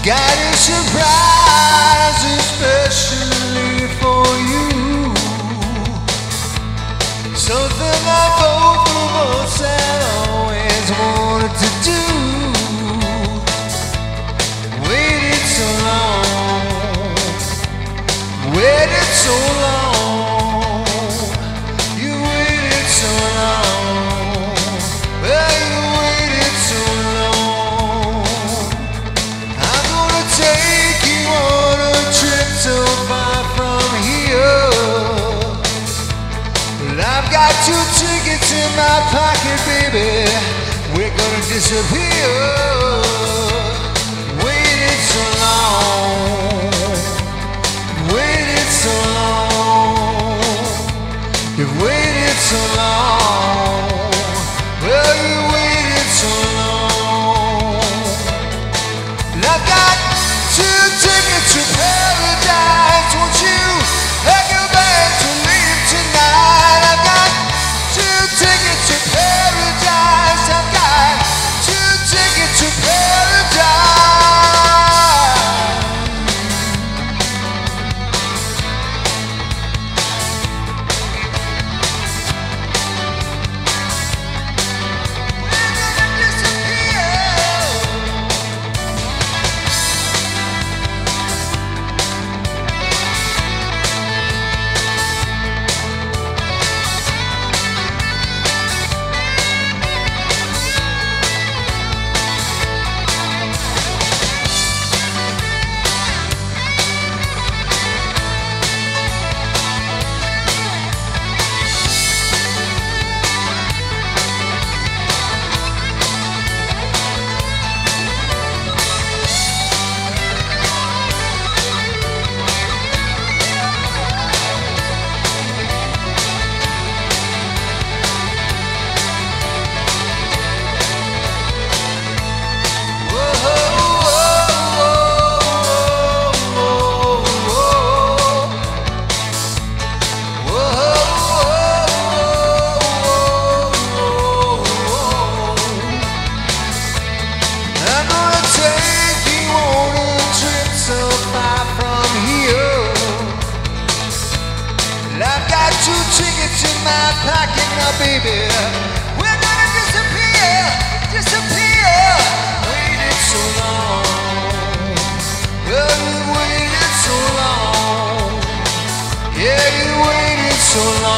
Got a surprise especially for you. Something that both of us had always wanted to do. Waited so long, waited so long. You waited so long. Well, you waited so long. I'm gonna take you on a trip so far from here. Well, I've got 2 tickets in my pocket, baby. We're gonna disappear. Waited so long, waited so long. You've waited so long. Well, you waited so long. And I've got 2 tickets to paradise. Won't you come back to leave tonight? I've got 2 tickets to paradise. I've got 2 tickets to paradise. I've got 2 tickets in my pocket now, baby. We're gonna disappear, disappear. Waited so long. Well, you waited so long. Yeah, you waited so long.